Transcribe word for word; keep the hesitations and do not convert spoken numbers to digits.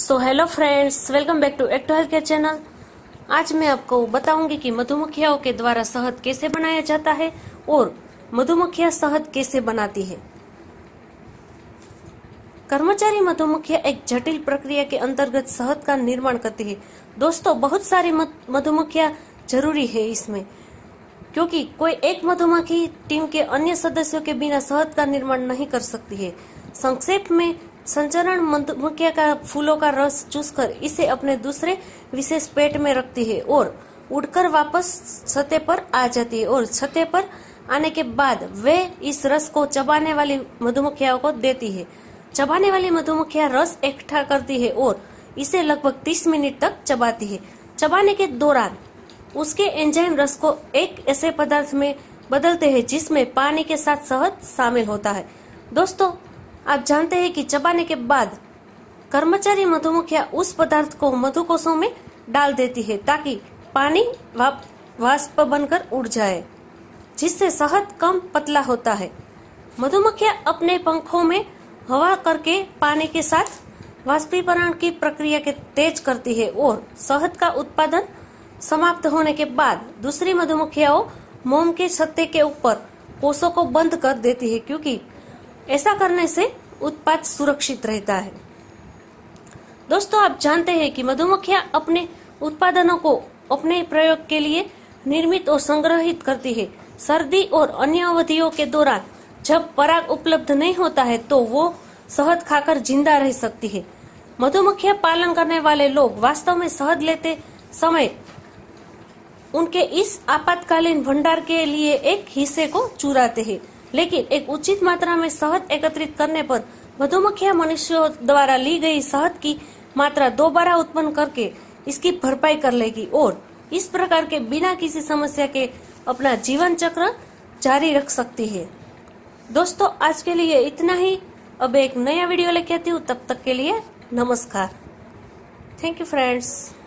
So hello friends, welcome back to एक्टो health care channel. आज मैं आपको बताऊंगी कि मधुमक्खियों के द्वारा शहद कैसे बनाया जाता है और मधुमक्खियां शहद कैसे बनाती है। कर्मचारी मधुमक्खियां एक जटिल प्रक्रिया के अंतर्गत शहद का निर्माण करती है। दोस्तों, बहुत सारी मधुमक्खियां जरूरी है इसमें, क्योंकि कोई एक मधुमक्खी टीम के अन्य सदस्यों के बिना शहद का निर्माण नहीं कर सकती है। संक्षेप में, संचरण मधुमक्खियां का फूलों का रस चूसकर इसे अपने दूसरे विशेष पेट में रखती है और उड़कर वापस सतह पर आ जाती है और सतह पर आने के बाद वे इस रस को चबाने वाली मधुमक्खियों को देती है। चबाने वाली मधुमक्खियां रस इकट्ठा करती है और इसे लगभग तीस मिनट तक चबाती है। चबाने के दौरान उसके एंजाइम रस को एक ऐसे पदार्थ में बदलते हैं जिसमें पानी के साथ शहद शामिल होता है। दोस्तों, आप जानते हैं कि चबाने के बाद कर्मचारी मधुमक्खियां उस पदार्थ को मधुकोशों में डाल देती है ताकि पानी वाष्प बनकर उड़ जाए, जिससे शहद कम पतला होता है। मधुमक्खियां अपने पंखों में हवा करके पानी के साथ वाष्पीकरण की प्रक्रिया के तेज करती है और शहद का उत्पादन समाप्त होने के बाद दूसरी मधुमक्खियां मोम के छत्ते के ऊपर कोशों को बंद कर देती है, क्योंकि ऐसा करने से उत्पाद सुरक्षित रहता है। दोस्तों, आप जानते हैं कि मधुमक्खियां अपने उत्पादनों को अपने प्रयोग के लिए निर्मित और संग्रहित करती है। सर्दी और अन्य अवधियों के दौरान जब पराग उपलब्ध नहीं होता है तो वो शहद खाकर जिंदा रह सकती है। मधुमक्खियां पालन करने वाले लोग वास्तव में शहद लेते समय उनके इस आपातकालीन भंडार के लिए एक हिस्से को चुराते हैं, लेकिन एक उचित मात्रा में शहद एकत्रित करने पर मधुमक्खियां मनुष्यों द्वारा ली गई शहद की मात्रा दोबारा उत्पन्न करके इसकी भरपाई कर लेगी और इस प्रकार के बिना किसी समस्या के अपना जीवन चक्र जारी रख सकती है। दोस्तों, आज के लिए इतना ही। अब एक नया वीडियो लेके आती हूँ, तब तक के लिए नमस्कार। Thank you friends.